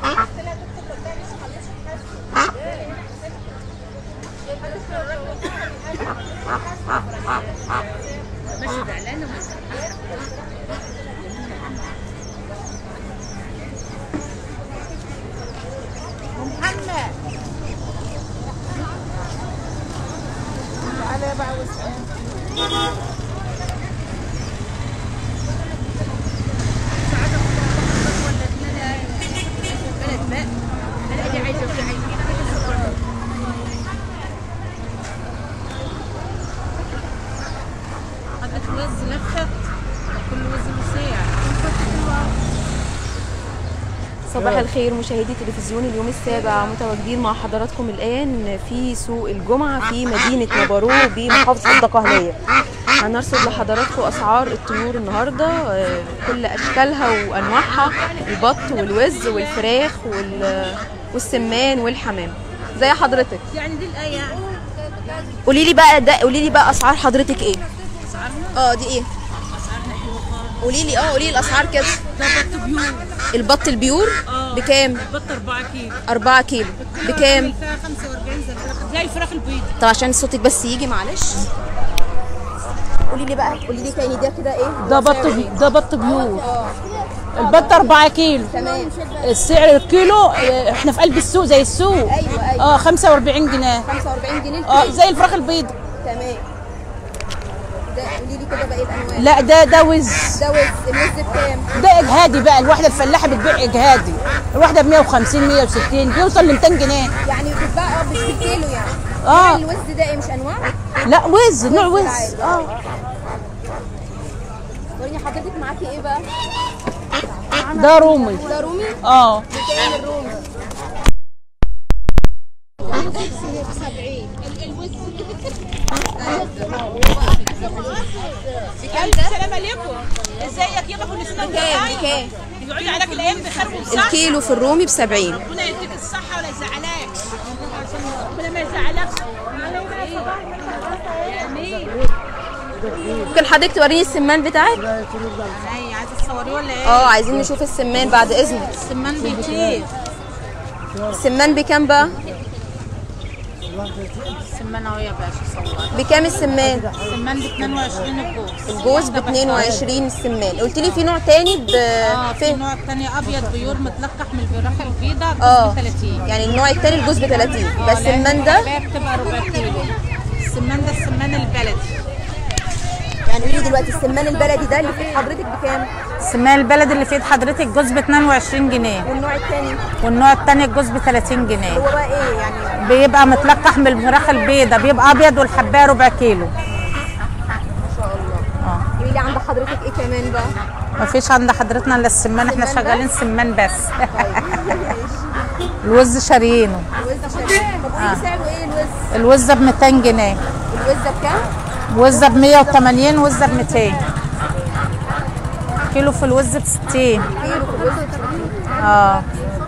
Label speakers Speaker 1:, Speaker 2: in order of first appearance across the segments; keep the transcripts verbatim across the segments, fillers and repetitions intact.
Speaker 1: محمد تعالى بقى واسأل.
Speaker 2: صباح الخير مشاهدي تلفزيون اليوم السابع، متواجدين مع حضراتكم الآن في سوق الجمعة في مدينة نبارو بمحافظة الدقهلية. هنرصد لحضراتكم أسعار الطيور النهاردة كل أشكالها وأنواعها، البط والوز والفراخ والسمان والحمام. زي حضرتك
Speaker 1: يعني دي الآية.
Speaker 2: قولي لي بقى ده قولي لي بقى أسعار حضرتك إيه؟ أسعارها؟ أه دي إيه؟ قولي لي اه قولي لي الاسعار كده.
Speaker 1: ده بط بيور.
Speaker 2: البط البيور
Speaker 1: اه
Speaker 2: بكام؟
Speaker 1: البط أربعة كيلو.
Speaker 2: أربعة كيلو بكام؟
Speaker 1: الفراخ خمسة وأربعين زي الفراخ زي الفراخ البيض.
Speaker 2: طب عشان صوتك بس يجي معلش. قولي لي بقى قولي لي تاني ده كده ايه؟
Speaker 1: ده بط بي... ده بط بيور. اه البط أربعة كيلو.
Speaker 2: تمام.
Speaker 1: السعر الكيلو احنا في قلب السوق زي السوق.
Speaker 2: ايوه ايوه.
Speaker 1: اه خمسة وأربعين جنيه.
Speaker 2: خمسة وأربعين جنيه الكيلو.
Speaker 1: اه زي الفراخ البيض.
Speaker 2: تمام. ده قولي لي كده باقي الانواع.
Speaker 1: لا ده ده وز.
Speaker 2: ده وز. الوز بكام؟
Speaker 1: ده اجهادي بقى، الواحده الفلاحه بتبيع اجهادي، الواحده ب مية وخمسين مية وستين بيوصل ل ميتين جنيه.
Speaker 2: يعني بتتباع اه مش بالكيلو يعني.
Speaker 1: اه
Speaker 2: الوز ده ايه مش انواع؟
Speaker 1: لا وز نوع وز. اه
Speaker 2: وريني حضرتك معاكي ايه بقى؟
Speaker 1: ده رومي.
Speaker 2: ده رومي؟
Speaker 1: اه
Speaker 2: بكام الرومي؟
Speaker 1: السلام عليكم، ازيك يابا كل سنه وانت
Speaker 2: بكام بكام؟
Speaker 1: يقعد عليك الايام بخير وبصحه.
Speaker 2: الكيلو في الرومي ب سبعين.
Speaker 1: ربنا يديك الصحه ولا يزعلك، ربنا ما يزعلكش.
Speaker 2: ممكن حضرتك توريني السمان بتاعك؟
Speaker 1: اي عايزه تصوريه ولا ايه؟
Speaker 2: اه عايزين نشوف السمان بعد اذنك.
Speaker 1: السمان بكتير.
Speaker 2: السمان بكام بقى؟
Speaker 1: السمان اهو يا باشا صور.
Speaker 2: بكام السمان؟
Speaker 1: السمان ب اتنين وعشرين الجوز.
Speaker 2: الجوز ب اتنين وعشرين السمان. قلت لي في نوع تاني ب
Speaker 1: اه في نوع تاني ابيض بيور متلقح من الفراخ البيضاء
Speaker 2: اه
Speaker 1: ب تلاتين.
Speaker 2: يعني النوع التاني الجوز ب تلاتين. بس السمان ده
Speaker 1: بتبقى ربع كيلو. السمان ده السمان البلدي.
Speaker 2: يعني قولي دلوقتي السمان البلدي ده اللي في ايد حضرتك بكام؟
Speaker 1: السمان البلدي اللي في ايد حضرتك الجوز ب اتنين وعشرين جنيه.
Speaker 2: والنوع التاني؟
Speaker 1: والنوع التاني الجوز ب تلاتين جنيه.
Speaker 2: هو بقى ايه يعني؟
Speaker 1: بيبقى متلقح من الفراخ البيضاء، بيبقى ابيض والحبايه ربع كيلو.
Speaker 2: ما شاء الله.
Speaker 1: اه
Speaker 2: قولي لي عند حضرتك ايه كمان بقى؟
Speaker 1: مفيش عند حضرتنا الا السمان، احنا شغالين سمان بس.
Speaker 2: طيب
Speaker 1: الوز شاريينه.
Speaker 2: الوز شاريينه. طب قولي لي سعره ايه الوز؟
Speaker 1: الوزه ب ميتين جنيه.
Speaker 2: الوزه بكام؟
Speaker 1: وزه ب مية وتمانين، وزه ب ميتين. كيلو في الوز ب ستين.
Speaker 2: كيلو في الوز ب ستين.
Speaker 1: اه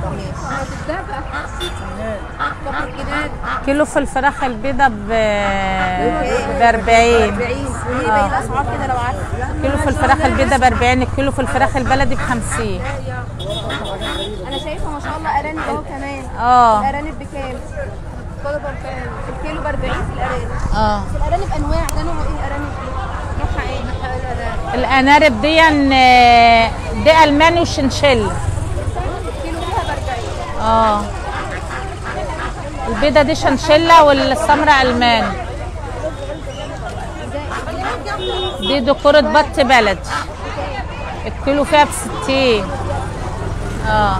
Speaker 2: الجداد.
Speaker 1: كيلو في الفراخ البيضاء ب أربعين.
Speaker 2: أربعين. قولي لي باقي الاسعار كده لو عارفه.
Speaker 1: كيلو في الفراخ البيضاء ب أربعين، الكيلو في الفراخ البلدي ب خمسين.
Speaker 2: انا شايفه ما شاء الله ارانب اهو كمان.
Speaker 1: اه
Speaker 2: الارانب بكام؟ الكيلو بكام؟ الكيلو ب أربعين في الارانب.
Speaker 1: اه
Speaker 2: بس الارانب انواع، ده نوع ايه الارانب دي؟ نوعها ايه؟
Speaker 1: الارانب دي دي الماني وشنشل.
Speaker 2: الكيلو فيها ب أربعين.
Speaker 1: اه البيضه دي شنشله والسمراء الماني. دي دكورة بط بلد، الكيلو فيها ب ستين. اه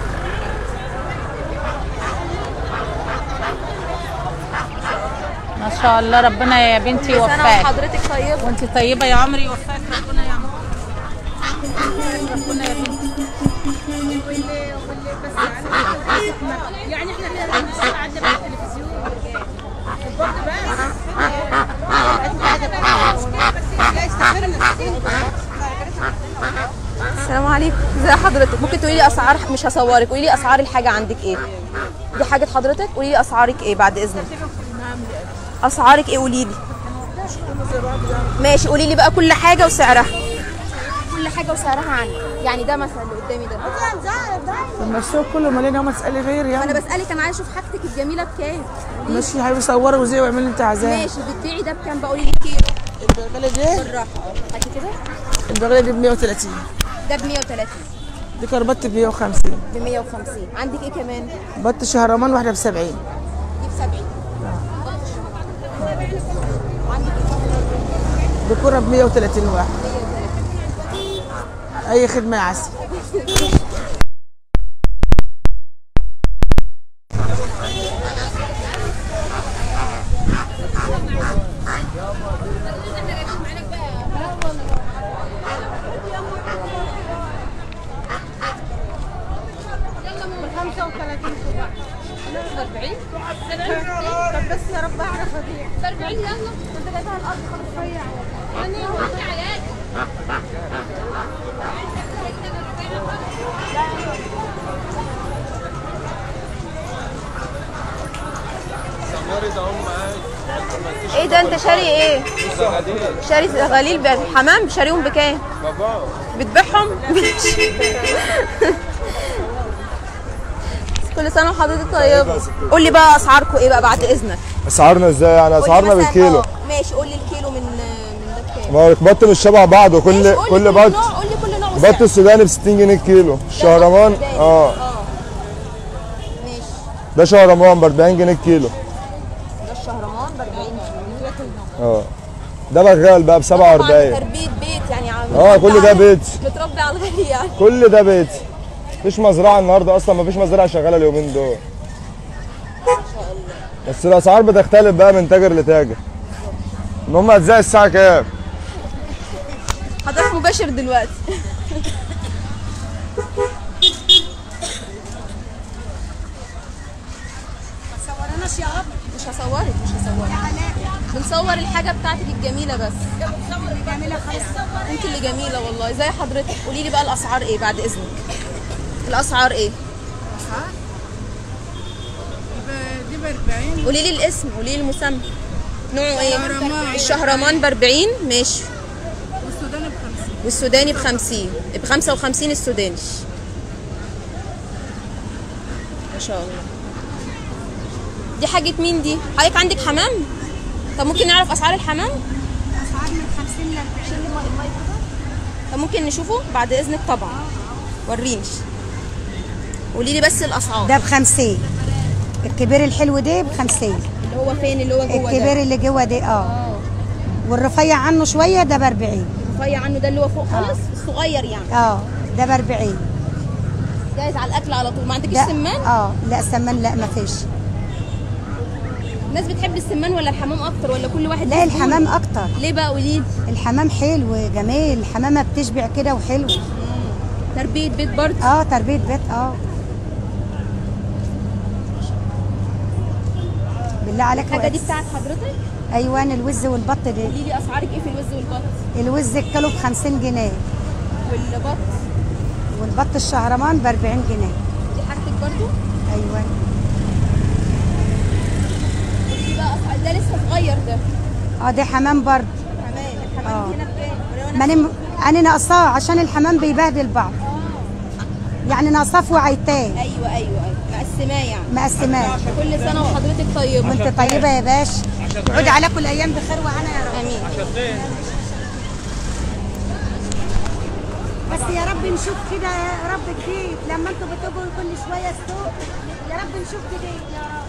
Speaker 1: ما شاء الله، ربنا يا بنتي يوفقك.
Speaker 2: حضرتك طيبه
Speaker 1: وانت طيبه يا عمري، يوفقك ربنا يا عمري. ربنا يا بنتي. يعني احنا كده بنشتغل عندنا في التلفزيون البط
Speaker 2: بس. السلام عليكم، ازي حضرتك؟ ممكن تقولي لي اسعار، مش هصورك، قولي لي اسعار الحاجه عندك ايه؟ دي حاجه حضرتك، قولي لي اسعارك ايه بعد اذنك. اسعارك ايه قولي لي؟ ماشي قولي لي بقى كل حاجه وسعرها.
Speaker 1: كل
Speaker 2: كل حاجه وسعرها عندي. يعني ده مثلا اللي قدامي ده
Speaker 3: لما السوق كله مليان وما تسالي غير يعني.
Speaker 2: انا بسالك، انا عايزه اشوف حاجتك الجميله بكام.
Speaker 3: ماشي يا حبيبي، صوري وزي واعملي اللي انت عايزاه.
Speaker 2: ماشي. بتبيعي ده بكام بقى؟ قولي لي كيلو.
Speaker 3: البغله دي
Speaker 2: بالراحه هاتي كده.
Speaker 3: البغله دي ب مية وتلاتين.
Speaker 2: ده ب مية وتلاتين.
Speaker 3: دي كربات ب مية وخمسين.
Speaker 2: ب مية وخمسين. عندك ايه كمان؟
Speaker 3: بط شهرمان واحده ب سبعين.
Speaker 2: دي ب سبعين.
Speaker 3: دي كره ب مية وتلاتين واحد. اي خدمه يا عسل.
Speaker 1: خمسة وثلاثين صباع. أربعين. طب بس يا رب أعرف أبيع. أربعين يلا. أنت جايبها الأرض خلاص شوية. أنا وأنت عيال.
Speaker 2: ايه ده انت شاري ايه؟ شاري غليل بحمام. شاريهم بكام؟ بتبيعهم؟ كل سنه وحضرتك طيبه. قول لي بقى اسعاركم ايه بقى بعد اذنك؟
Speaker 4: اسعارنا ازاي يعني؟ اسعارنا بالكيلو.
Speaker 2: ماشي. قول لي الكيلو من من ده بكام؟
Speaker 4: ما هو البط مش شبه بعض، وكل كل بط.
Speaker 2: قول لي كل نوع وسعر.
Speaker 4: البط السوداني ب ستين جنيه الكيلو. الشهرمان اه
Speaker 2: ماشي.
Speaker 4: ده شهرمان ب أربعين جنيه الكيلو.
Speaker 2: ده الشهرمان ب أربعين جنيه.
Speaker 4: اه ده بغال بقى ب سبعة وأربعين.
Speaker 2: تربيه بيت يعني.
Speaker 4: اه كل ده بيت.
Speaker 2: متربي على الغالي يعني.
Speaker 4: كل ده بيت. مفيش مزرعه النهارده اصلا، مفيش مزرعه شغاله اليومين دول.
Speaker 2: ما شاء الله.
Speaker 4: بس الاسعار بتختلف بقى من تاجر لتاجر. ان هم هتذاع الساعه كام؟
Speaker 2: حضرتك مباشر دلوقتي.
Speaker 1: ما تصورناش يا أب.
Speaker 2: مش هصورك مش هصورك. بنصور الحاجه بتاعتك الجميله بس.
Speaker 1: بتصور الجميلة خالص.
Speaker 2: انت اللي جميله والله زي حضرتك. قولي لي بقى الاسعار ايه بعد اذنك؟ الاسعار ايه؟
Speaker 1: أسعار؟ دي ب أربعين.
Speaker 2: قولي لي الاسم، قولي لي المسمى. نوعه ايه؟
Speaker 1: الشهرمان.
Speaker 2: الشهرمان ب أربعين. ماشي.
Speaker 1: والسوداني بخمسين.
Speaker 2: والسوداني ب خمسين. ب خمسة وخمسين السوداني. ما شاء الله. دي حاجة مين دي؟ حضرتك عندك حمام؟ طب ممكن نعرف اسعار الحمام؟
Speaker 1: أسعار من خمسين ل أربعين.
Speaker 2: طب ممكن نشوفه بعد اذنك؟ طبعا. وريني. قولي لي بس الاسعار.
Speaker 5: ده بخمسين. الكبير الحلو ده بخمسين.
Speaker 2: اللي هو فين؟ اللي هو جوه ده؟
Speaker 5: الكبير اللي جوه ده اه
Speaker 2: اه.
Speaker 5: والرفيع عنه شويه ده بأربعين.
Speaker 2: رفيع عنه ده اللي هو فوق خالص الصغير يعني.
Speaker 5: اه ده بأربعين.
Speaker 2: جاهز على الاكل على طول. ما عندكش
Speaker 5: ده
Speaker 2: سمان؟
Speaker 5: اه لا سمان لا ما فيش.
Speaker 2: الناس بتحب السمان ولا الحمام اكتر ولا كل واحد؟
Speaker 5: لا الحمام اكتر.
Speaker 2: ليه بقى؟ قولي لي.
Speaker 5: الحمام حلو جميل. الحمامه بتشبع كده وحلو.
Speaker 2: تربيه بيت برضه.
Speaker 5: اه تربيه بيت اه. بالله عليك.
Speaker 2: الحاجه دي بتاعت حضرتك؟
Speaker 5: ايوه الوز والبط ده.
Speaker 2: قولي لي اسعارك ايه في الوز والبط؟
Speaker 5: الوز الكيلو ب خمسين جنيه.
Speaker 2: والبط؟
Speaker 5: والبط الشهرمان ب أربعين جنيه.
Speaker 2: دي حاجتك برضه؟
Speaker 5: ايوه.
Speaker 2: قولي لي بقى اسعار ده لسه صغير ده.
Speaker 5: اه ده حمام برضه.
Speaker 2: حمام. الحمام
Speaker 5: آه.
Speaker 2: هنا بكام؟
Speaker 5: ما انا انا ناقصاه عشان الحمام بيبهدل بعض. يعني ناقصاه في وعيتين.
Speaker 2: ايوه ايوه ايوه مقسماه يعني.
Speaker 5: مقسماه.
Speaker 2: كل سنه وحضرتك طيبه.
Speaker 5: وانت طيبه يا باشا. عود عليكم الايام بخير وهنا يا رب.
Speaker 2: امين.
Speaker 5: بس يا رب نشوف كده يا رب جديد لما انتوا بتجوا كل شويه السوق. يا رب نشوف جديد يا رب.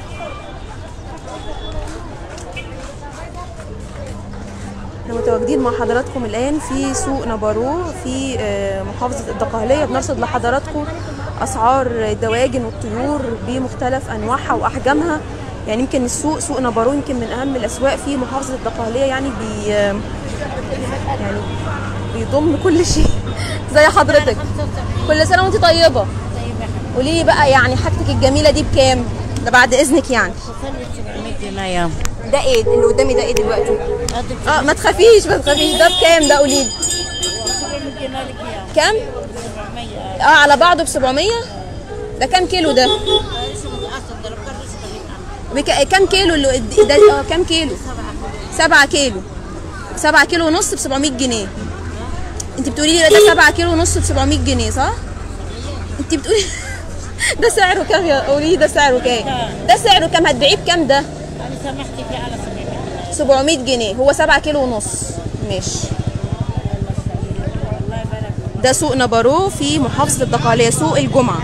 Speaker 2: احنا متواجدين مع حضراتكم الان في سوق نبارو في محافظه الدقهليه. بنرصد لحضراتكم اسعار الدواجن والطيور بمختلف انواعها واحجامها. يعني يمكن السوق سوق نبارو يمكن من اهم الاسواق في محافظه الدقهليه. يعني بي يعني بيضم كل شيء زي حضرتك. كل سنه وانت طيبه. قولي لي بقى يعني حاجتك الجميله دي بكام؟ ده بعد اذنك يعني. ده ايه اللي قدامي ده؟ ايه دلوقتي؟ اه ما تخافيش ما تخافيش. ده بكام ده؟ قولي لي. كام؟ اه على بعضه ب سبعمية. ده كام كيلو ده؟ بك... كام كيلو اللي ده؟ اه كام كيلو؟ سبعة كيلو. سبعة كيلو ونص ب سبعمية جنيه. انت بتقولي لي ده سبعة كيلو ونص ب سبعمية جنيه صح؟ انت بتقولي ده سعره كام يا قولي لي ده سعره كام؟ ده سعره كام؟ هتبيعيه بكام ده؟
Speaker 5: انا سمحت فيه على سبعمية
Speaker 2: سبعمية جنيه، هو سبعة كيلو ونص. ماشي. ده سوق نبارو في محافظة الدقهلية، سوق الجمعة.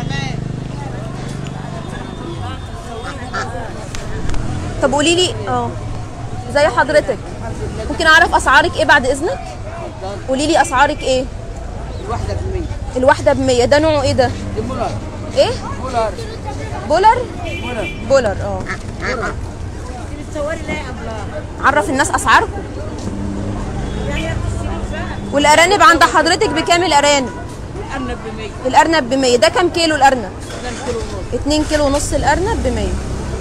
Speaker 2: طب قولي لي اه زي حضرتك ممكن اعرف اسعارك ايه بعد اذنك؟ قولي لي اسعارك ايه؟
Speaker 3: الواحدة ب مية.
Speaker 2: الواحدة ب مية. ده نوعه ايه ده؟
Speaker 3: دي بولار.
Speaker 2: ايه؟
Speaker 3: بولار.
Speaker 2: بولر؟
Speaker 3: بولار.
Speaker 2: بولر اه.
Speaker 5: بتصوري لا يا ابله.
Speaker 2: عرف الناس اسعاركم. والارانب عند حضرتك بكام الارانب؟
Speaker 3: الأرنب ب مية.
Speaker 2: الارنب ب مية. ده كام كيلو الارنب؟
Speaker 3: اتنين كيلو ونص.
Speaker 2: اتنين كيلو ونص الارنب ب مية.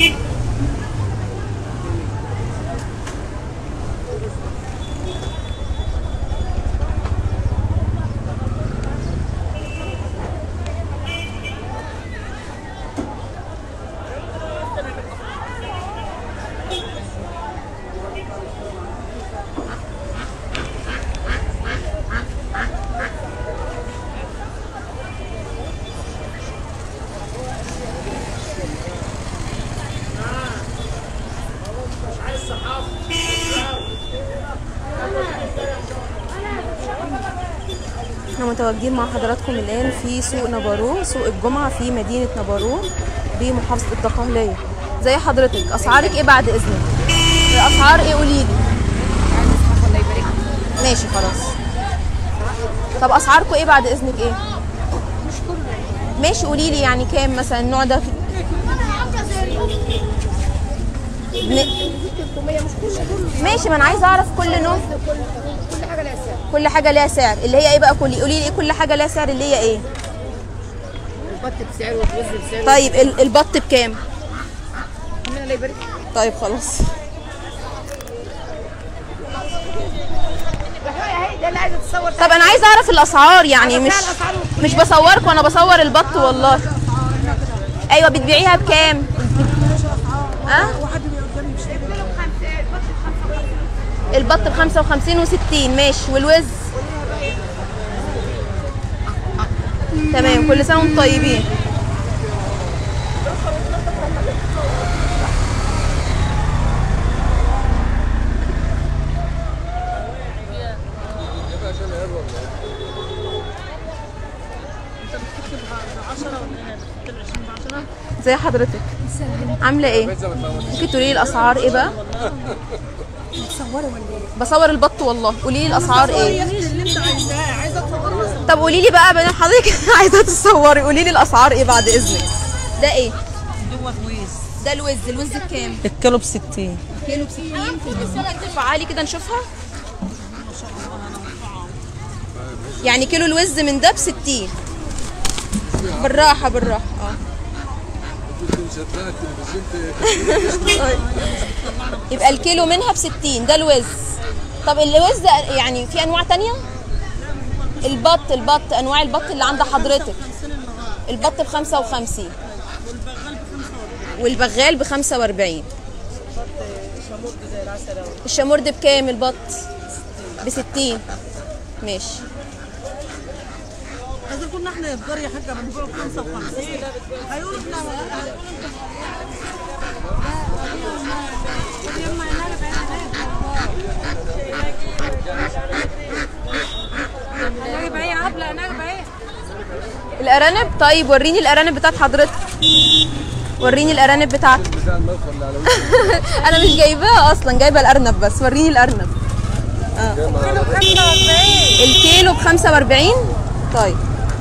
Speaker 2: احنا متواجدين مع حضراتكم الان في سوق نبارو، سوق الجمعة في مدينة نبارو بمحافظة الدقهلية. زي حضرتك اسعارك ايه بعد اذنك؟ الاسعار ايه قولي لي؟ ماشي خلاص. طب اسعاركم ايه بعد اذنك ايه؟ مش كله. ماشي قولي لي يعني كام مثلا النوع ده؟ ماشي ما انا عايزه اعرف كل نوع.
Speaker 5: كل حاجه لها سعر.
Speaker 2: كل حاجه ليها سعر. اللي هي ايه بقى؟ قولي قولي لي ايه كل حاجه ليها سعر اللي هي ايه؟
Speaker 5: البط بسعر والرز بسعر.
Speaker 2: طيب ال- البط بكام؟
Speaker 5: ربنا لا يبارك.
Speaker 2: طيب خلاص.
Speaker 5: ده اللي عايزه تصور.
Speaker 2: طب انا عايزه اعرف الاسعار يعني مش مش بصورك وانا بصور البط والله. ايوه بتبيعيها بكام؟ ها؟ البط ب خمسة وخمسين وستين. ماشي. والوز؟ تمام. كل سنه وانتم طيبين. زي حضرتك عامله ايه؟ ممكن تقولي لي الاسعار ايه بقى؟
Speaker 5: بتصوري ولا ايه؟
Speaker 2: بصور البط والله. قولي لي الاسعار ايه؟
Speaker 5: اللي انت عايزاه عايزه تصورها.
Speaker 2: طب قولي لي بقى بين حضرتك عايزه تصوري. قولي لي الاسعار ايه بعد اذنك؟ ده ايه؟
Speaker 3: دوت ويز.
Speaker 2: ده الوز. الوز بكام؟
Speaker 3: الكيلو ب ستين.
Speaker 2: كيلو ب ستين. ارفعها كده نشوفها. يعني كيلو الوز من ده ب ستين. بالراحه بالراحه اه. يبقى الكيلو منها ب ستين. ده الوز. طب الوز ده يعني في انواع تانية؟ البط البط انواع البط اللي عند حضرتك. البط ب خمسة وخمسين والبغال ب خمسة واربعين. الشامورد بكام البط؟ ب ستين. ماشي.
Speaker 3: عايزين كنا احنا يفجر يا حاجه بنبيعه ب خمسة وخمسين. هيقولوا احنا
Speaker 5: انا جايبه ايه يا ابله؟ انا جايبه ايه؟
Speaker 2: الارانب. طيب وريني الارانب بتاعت حضرتك. وريني الارانب بتاعتك. انا مش جايباها اصلا، جايبه الارنب بس. وريني الارنب. اه الكيلو ب خمسة واربعين. طيب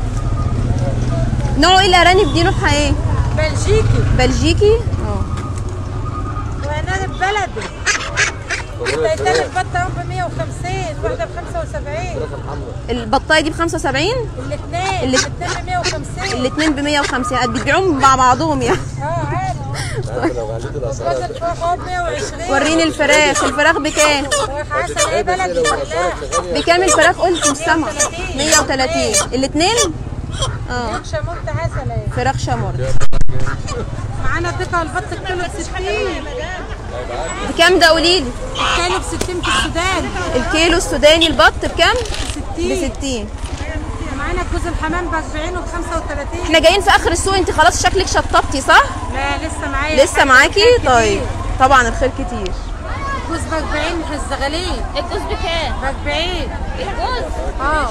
Speaker 2: نوع ايه الارانب دي؟ نوعها ايه؟
Speaker 5: بلجيكي.
Speaker 2: بلجيكي اه.
Speaker 5: وانا بلدي. التاني البطه ب مية وخمسين، واحده ب خمسة وسبعين.
Speaker 2: البطايه دي ب خمسة وسبعين.
Speaker 5: الاثنين
Speaker 2: اللي-
Speaker 5: الاثنين ب مية وخمسين.
Speaker 2: الاثنين ب مية وخمسين. بتبيعوهم مع بعضهم يعني.
Speaker 5: اه عادي. الراس الفراخ اهو ب مية وعشرين.
Speaker 2: وريني الفراخ. الفراخ بكام؟
Speaker 5: فراخ عسل ايه بلدي فلاح.
Speaker 2: بكام الفراخ؟ قلت مش سامعه. مية وتلاتين الاثنين. اه
Speaker 5: شامورت عسل ايه.
Speaker 2: فراخ شامورد.
Speaker 5: معانا دقه البط الكيلو ب ستين.
Speaker 2: بكام ده قولي لي؟
Speaker 5: الكيلو ب ستين في السودان.
Speaker 2: الكيلو السوداني البط بكام؟
Speaker 5: ستين.
Speaker 1: ستين.
Speaker 2: ب ستين.
Speaker 1: معانا جوز الحمام ب أربعين وب خمسة وتلاتين.
Speaker 2: احنا جايين في اخر السوق، انت خلاص شكلك شطبتي صح؟
Speaker 1: لا لسه معايا.
Speaker 2: لسه معاكي؟ طيب طبعا الخير كتير.
Speaker 1: الجوز ب أربعين الزغالين.
Speaker 5: الجوز بكام؟
Speaker 1: ب أربعين.
Speaker 5: الجوز؟
Speaker 1: اه.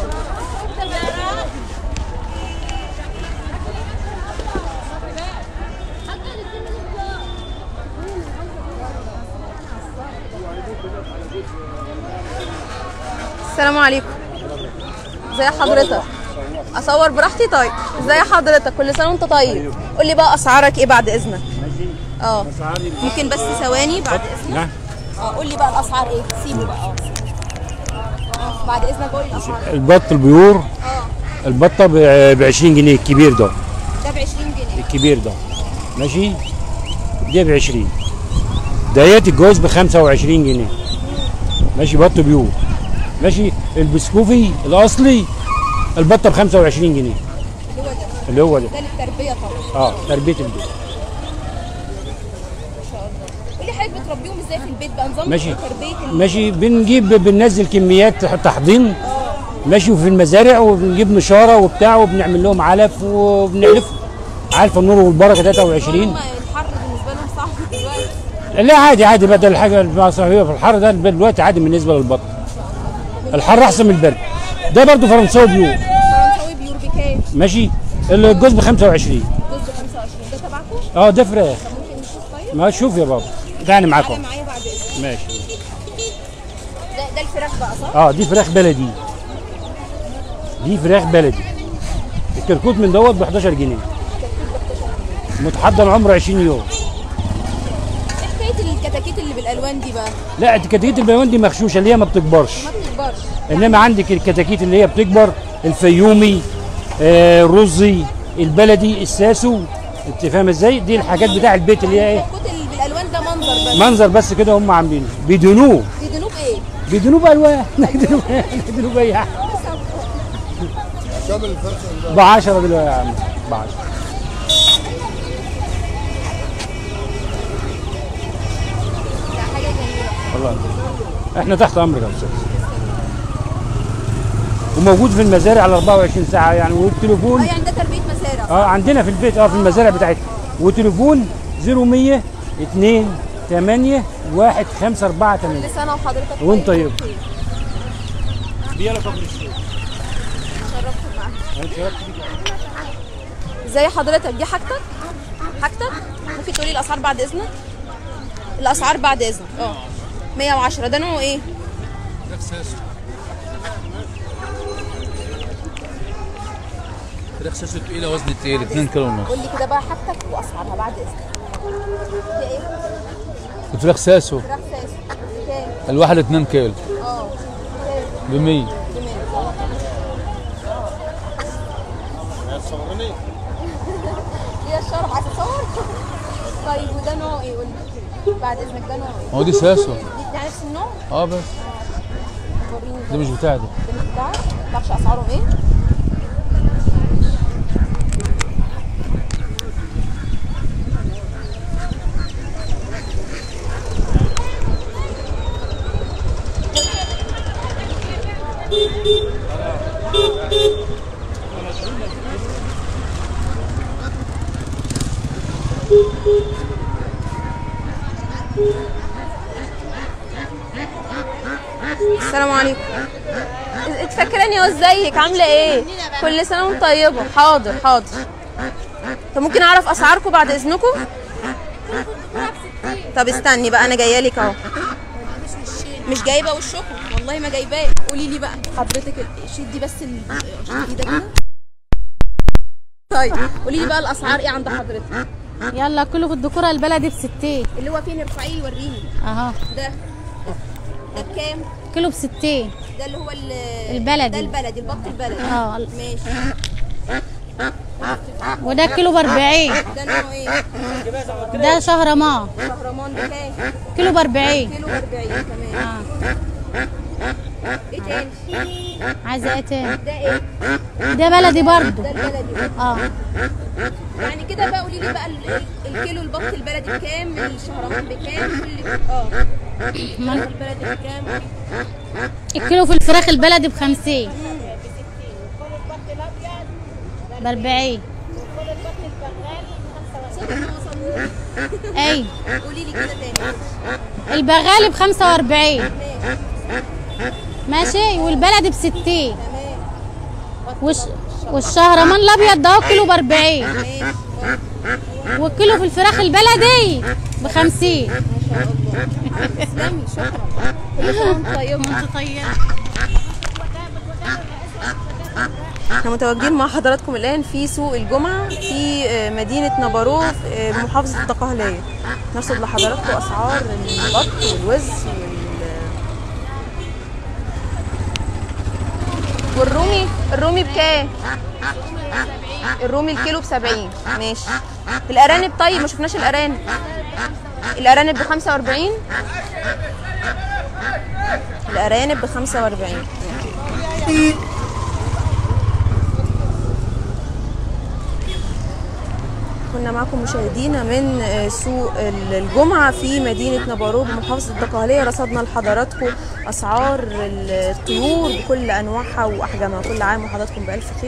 Speaker 2: السلام عليكم. ازي حضرتك؟ اصور براحتي؟ طيب ازي حضرتك؟ كل سنه وانت طيب. قول لي بقى اسعارك ايه بعد اذنك؟ اه ممكن بس ثواني بعد اذنك.
Speaker 6: نعم.
Speaker 2: اه قول لي بقى الاسعار ايه؟ سيبه بقى. اه بعد اذنك قول لي الاسعار.
Speaker 6: البط البيور
Speaker 2: اه
Speaker 6: البطه ب عشرين جنيه الكبير ده.
Speaker 2: ده ب عشرين جنيه
Speaker 6: الكبير ده ماشي. ده ب عشرين. ديت الجوز ب خمسة وعشرين جنيه ماشي. بط بيور ماشي. البسكوفي الاصلي البطه ب خمسة وعشرين جنيه
Speaker 2: اللي هو ده.
Speaker 6: اللي هو ده.
Speaker 2: ده للتربيه طبعا.
Speaker 6: اه تربيه البيت.
Speaker 2: ما شاء الله. قول لي حضرتك بتربيهم ازاي في البيت بقى؟ نظام
Speaker 6: ماشي
Speaker 2: تربيه ال-
Speaker 6: ماشي. بنجيب بننزل كميات تحضين ماشي. وفي المزارع وبنجيب نشاره وبتاع وبنعمل لهم علف وبنعلفهم. علف النور والبركه تلاتة وعشرين.
Speaker 2: هم الحر بالنسبه لهم صعب دلوقتي.
Speaker 6: لا عادي عادي بدل الحاجه المصرفيه في الحر ده دلوقتي عادي بالنسبه للبط. الحر احسن من البرد. ده برضه فرنساوي بيور
Speaker 2: فرنساوي بيور بكام؟
Speaker 6: ماشي. الجوز ب خمسة وعشرين.
Speaker 2: جوز ب خمسة وعشرين. ده تبعكم؟
Speaker 6: اه ده فراخ.
Speaker 2: ممكن نشوف طيب؟
Speaker 6: ما شوف يا بابا تعالى معاكم.
Speaker 2: تعالى معايا بعد اذنك.
Speaker 6: ماشي.
Speaker 2: ده ده الفراخ بقى صح؟
Speaker 6: اه دي فراخ بلدي. دي فراخ بلدي. الكركوت من دوت ب حداشر جنيه. متحضر عمره عشرين يوم.
Speaker 2: ايه حكايه الكتاكيت اللي بالالوان دي بقى؟
Speaker 6: لا الكتاكيت البيوان دي مغشوشه اللي هي ما بتكبرش.
Speaker 2: ما بتكبرش.
Speaker 6: انما عندك الكتاكيت اللي هي بتكبر الفيومي آه الرزي البلدي الساسو. انت فاهم ازاي؟ دي الحاجات بتاع البيت اللي هي ايه؟
Speaker 2: الكتكوت اللي بالالوان ده منظر بس.
Speaker 6: منظر بس كده هم عاملينه. بيدهنوه.
Speaker 2: بيدهنوه بايه؟
Speaker 6: بيدهنوه بالوان. بيدهنوه بيدهنوه باي حاجه. ب عشرة دلوقتي يا عم. ب عشرة.
Speaker 2: ده حاجه جميله.
Speaker 6: والله احنا تحت امرك يا استاذ. وموجود في المزارع على أربعة وعشرين ساعه يعني. والتليفون
Speaker 2: اه يعني ده تربيه مزارع.
Speaker 6: اه عندنا في البيت اه في المزارع بتاعتنا. وتليفون صفر مية اتنين تمانية واحد خمسة أربعة تمانية.
Speaker 2: كل سنه وحضرتك
Speaker 6: وانت طيب.
Speaker 2: بخير.
Speaker 6: يلا كفر الشيء.
Speaker 2: شرفت معاك.
Speaker 6: انا اتشرفت بيك.
Speaker 2: ازي حضرتك؟ دي حاجتك؟ حاجتك؟ ممكن تقولي الاسعار بعد اذنك؟ الاسعار بعد اذنك. اه مية وعشرة. ده نوعه ايه؟
Speaker 7: فراخ ساسو. فراخ ساسو تقيله وزن تقيل اتنين كيلو ونص.
Speaker 2: قول لي كده بقى حاجتك واسعارها بعد اذنك. دي ايه؟
Speaker 7: الفراخ ساسو
Speaker 2: فراخ ساسو. بكام؟
Speaker 7: الواحد اتنين كيلو
Speaker 2: اه
Speaker 7: ب مية.
Speaker 2: هي الشرب عايز اصور؟ طيب وده نوعه ايه؟ قول لي بعد اذنك ده نوعه ايه؟
Speaker 7: هو دي ساسو.
Speaker 2: دي بتاع نفس النوع؟
Speaker 7: اه بس
Speaker 2: وريني
Speaker 7: دي مش بتاعتي.
Speaker 2: ده مش بتاعك؟ ما تعرفش اسعارهم ايه؟ السلام عليكم. انت فاكراني؟ ازيك؟ عامله ايه؟ كل سنه وانت طيبه. حاضر حاضر. طب ممكن اعرف اسعاركم بعد اذنكم؟ طب استني بقى انا جايه لك اهو. مش جايبه وشكم والله ما جايباه. قولي لي بقى حضرتك شدي بس الشدي ده كده. طيب قولي لي بقى الاسعار ايه عند حضرتك؟
Speaker 1: يلا كله في الدكوره البلدي ب ستين.
Speaker 2: اللي هو فين؟ ارفعيه وريني.
Speaker 1: اهو
Speaker 2: ده ده بكام؟
Speaker 1: كيلو ب ستين.
Speaker 2: ده اللي هو ال-
Speaker 1: البلدي.
Speaker 2: ده البلدي البط البلدي.
Speaker 1: اه
Speaker 2: ماشي.
Speaker 1: وده كيلو ب أربعين.
Speaker 2: ده نوعه ايه؟
Speaker 1: ده شهرمان
Speaker 2: شهرمان بكام؟
Speaker 1: كيلو ب أربعين.
Speaker 2: كيلو أربعين. تمام.
Speaker 1: اه
Speaker 2: ايه تاني؟
Speaker 1: عايزه ايه تاني؟
Speaker 2: ده ايه؟
Speaker 1: ده بلدي برضو.
Speaker 2: ده البلدي.
Speaker 1: اه
Speaker 2: يعني كده بقى قولي لي بقى ال- ال- الكيلو البط البلدي بكام؟ الشهرمان بكام؟ كل اه الفراخ البلدي بكام؟
Speaker 1: الكيلو في الفراخ البلدي ب خمسين.
Speaker 8: ب أربعين. اي
Speaker 2: قولي لي كده تاني.
Speaker 8: البغالي ب خمسة وأربعين ماشي، والبلدي ب ستين، والش... والشهرمان الابيض ده كيلو ب أربعين، والكيلو في الفراخ البلدي ب خمسين.
Speaker 2: تسلمي، شكرا. كل سنه وانت طيبه.
Speaker 8: وانت طيبه.
Speaker 2: احنا متواجدين مع حضراتكم الان في سوق الجمعه في مدينه نبارو بمحافظه الدقهليه. نرصد لحضراتكم اسعار البط والوز وال... والرومي. الرومي بكام؟ الرومي الكيلو ب سبعين. ماشي. الارانب طيب ما شفناش الارانب. الارانب ب خمسة وأربعين. الارانب ب خمسة وأربعين. كنا معكم مشاهدينا من سوق الجمعة في مدينة نبارو بمحافظة الدقهلية. رصدنا لحضراتكم أسعار الطيور بكل أنواعها وأحجامها. كل عام وحضراتكم بألف خير.